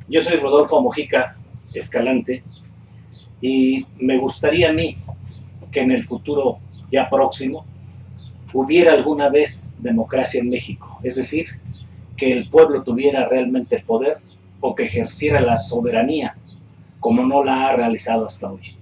Yo soy Rodolfo Mojica Escalante y me gustaría a mí que en el futuro ya próximo hubiera alguna vez democracia en México, es decir, que el pueblo tuviera realmente el poder o que ejerciera la soberanía como no la ha realizado hasta hoy.